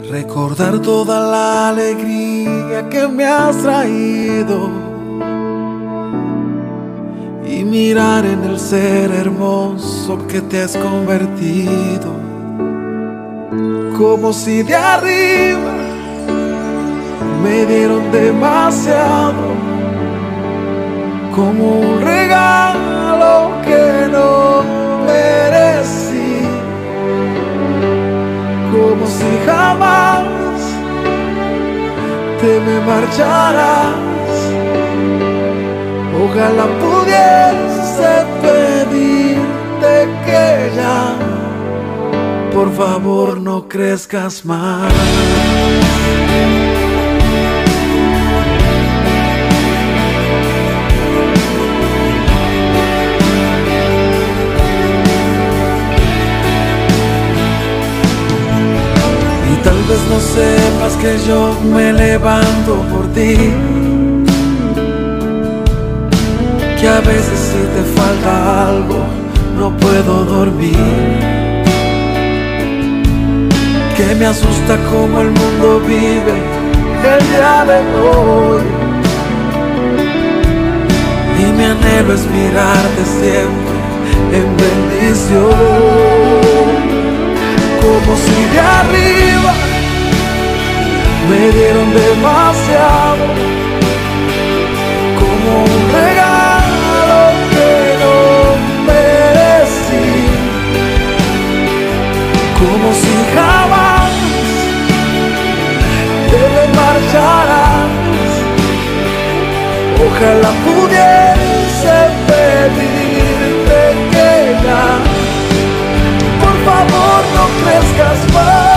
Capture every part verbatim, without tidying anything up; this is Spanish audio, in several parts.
Recordar toda la alegría que me has traído y mirar en el ser hermoso que te has convertido, como si de arriba me dieron demasiado, como un regalo que no merecí, como si jamás te me marcharás. Ojalá pudiese pedirte que ya, por favor, no crezcas más. Y tal vez no sepas que yo me levanto por ti, que a veces si te falta algo no puedo dormir, que me asusta cómo el mundo vive el día de hoy, y mi anhelo es mirarte siempre en bendición, como si de arriba me dieron demasiado, como un regalo que no merecí, como si jamás te me marcharás. Ojalá pudiese pedirte que ya, por favor, no crezcas más.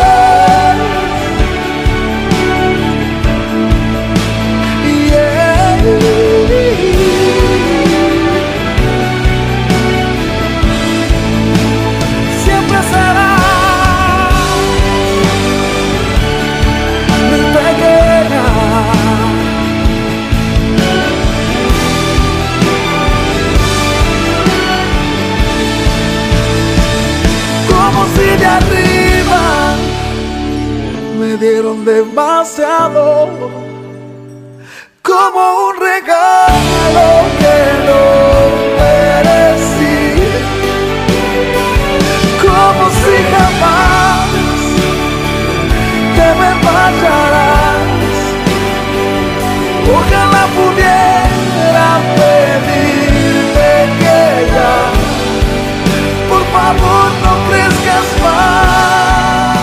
De arriba me dieron demasiado, como un regalo que no merecí, como si jamás te me marcharás. Ojalá pudiera pedirte que ya, por favor, no crezcas más.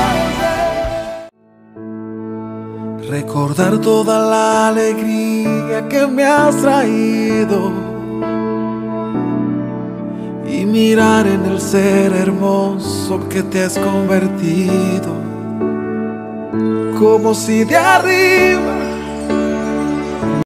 Recordar toda la alegría que me has traído y mirar en el ser hermoso que te has convertido, como si de arriba